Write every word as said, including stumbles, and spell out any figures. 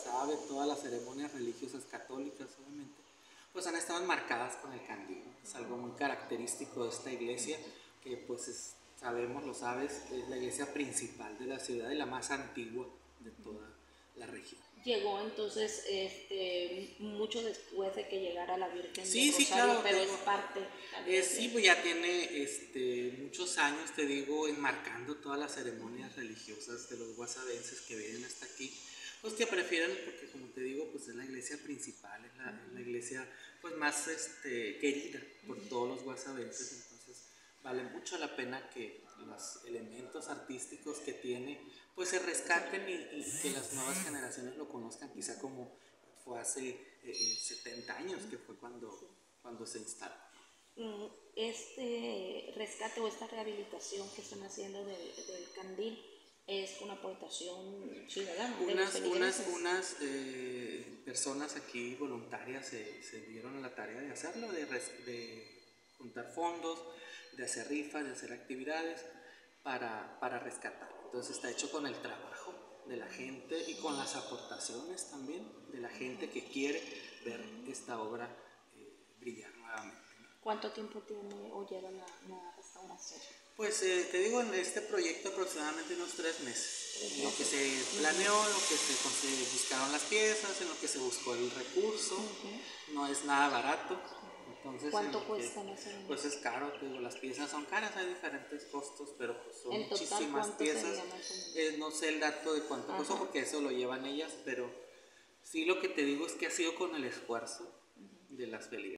sabe, todas las ceremonias religiosas católicas, obviamente, pues han estado enmarcadas con el candil. Es algo muy característico de esta iglesia, que pues es, sabemos, lo sabes, es la iglesia principal de la ciudad y la más antigua de toda la región. Llegó entonces este, mucho después de que llegara la Virgen Sí, del sí, Rosario, claro, pero te es digo, parte tal eh, vez sí, de... pues ya tiene este, muchos años, te digo, enmarcando todas las ceremonias religiosas de los guasavenses que vienen hasta aquí, pues que prefieren, porque como te digo, pues es la iglesia principal, es la, es la iglesia pues más este, querida por todos los guasavenses, entonces vale mucho la pena que los elementos artísticos que tiene pues se rescaten y, y que las nuevas generaciones lo conozcan, quizá como fue hace eh, setenta años, que fue cuando, cuando se instaló. Mm, Este rescate o esta rehabilitación que están haciendo del, del candil es una aportación ciudadana de los Unas, unas, feligreses. unas eh, personas aquí voluntarias se, se dieron la tarea de hacerlo, de, res, de juntar fondos, de hacer rifas, de hacer actividades para, para rescatar. Entonces está hecho con el trabajo de la gente y con las aportaciones también de la gente que quiere ver esta obra eh, brillar nuevamente. ¿Cuánto tiempo tiene o lleva la, la restauración? Pues eh, te digo, en este proyecto aproximadamente unos tres meses. En lo que se planeó, en lo que se, se buscaron las piezas, en lo que se buscó el recurso, Uh-huh. no es nada barato. Entonces, ¿Cuánto en cuesta que, más o menos? pues es caro, te digo, las piezas son caras, hay diferentes costos, pero pues son En total, muchísimas ¿cuánto piezas. sería más o menos? Eh, no sé el dato de cuánto Ajá. costó porque eso lo llevan ellas, pero sí lo que te digo es que ha sido con el esfuerzo de las feligresas.